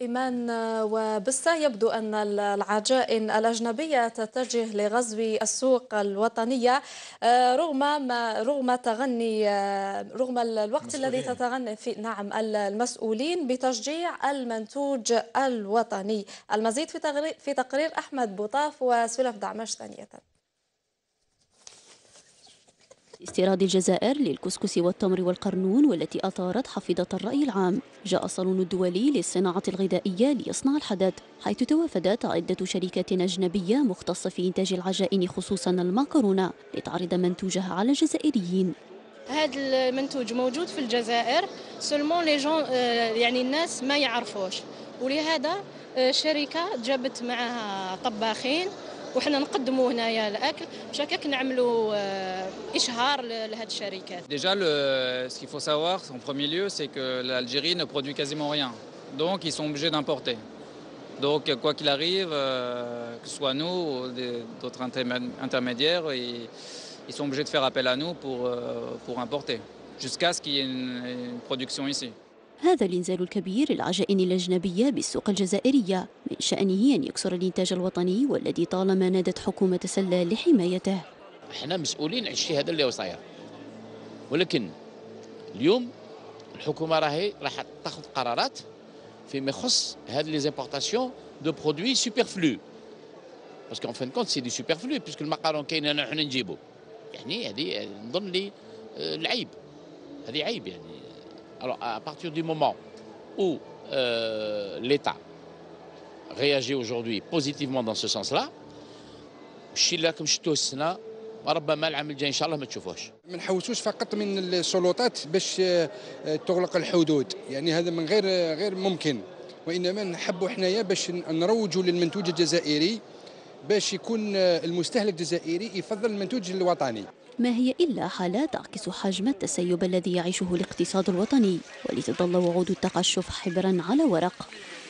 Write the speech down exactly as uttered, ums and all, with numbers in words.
إيمان وبسة، يبدو أن العجائن الأجنبية تتجه لغزو السوق الوطنية رغم ما رغم تغني رغم الوقت الذي المسؤولين. تتغنى فيه نعم المسؤولين بتشجيع المنتوج الوطني. المزيد في تقرير في تقرير أحمد بوطاف وسلف دعمش ثانية. استيراد الجزائر للكسكس والتمر والقرنون والتي أثارت حافظة الرأي العام، جاء الصالون الدولي للصناعة الغذائية ليصنع الحدث، حيث توافدت عدة شركات أجنبية مختصة في إنتاج العجائن خصوصا المعكرونة لتعرض منتوجها على الجزائريين. هذا المنتوج موجود في الجزائر، سولمون لي جون يعني الناس ما يعرفوش، ولهذا الشركة جابت معها طباخين وحنا نقدموا هنايا الاكل باش هكاك نعملوا اشهار لهذه الشركات. Déjà le ce qu'il faut savoir en premier lieu c'est que l'Algérie ne produit quasiment rien. Donc ils sont obligés d'importer. Donc quoi qu'il arrive euh, que ce soit nous ou d'autres intermédiaires ils, ils sont obligés de faire appel à nous pour euh, pour importer jusqu'à ce qu'il y ait une, une production ici. هذا الإنزال الكبير للعجائن الأجنبية بالسوق الجزائرية من شأنه أن يكسر الإنتاج الوطني والذي طالما نادت حكومة سلال لحمايته. احنا مسؤولين على الشيء هذا اللي هو صاير، ولكن اليوم الحكومة راهي راح تاخذ قرارات فيما يخص هذه لي زيمبورطاسيون دو برودوي سوبرفلو، باسكو ان فان كونت سي دي سوبرفلو باسكو المقارون كاين انا حنا نجيبو، يعني هذه نظن لي العيب، هذه عيب يعني. Alors, à partir du moment où euh, l'État réagit aujourd'hui positivement dans ce sens-là, الشيء اللي راكم شفتوه السنة ربما العام الجاي إن شاء الله ما تشوفوش. ما نحوسوش فقط من السلطات باش تغلق الحدود، يعني هذا من غير غير ممكن، وإنما نحبوا حنايا باش نروجوا للمنتوج الجزائري باش يكون المستهلك الجزائري يفضل المنتوج الوطني. ما هي إلا حالة تعكس حجم التسيب الذي يعيشه الاقتصاد الوطني، ولتظل وعود التقشف حبرا على ورق.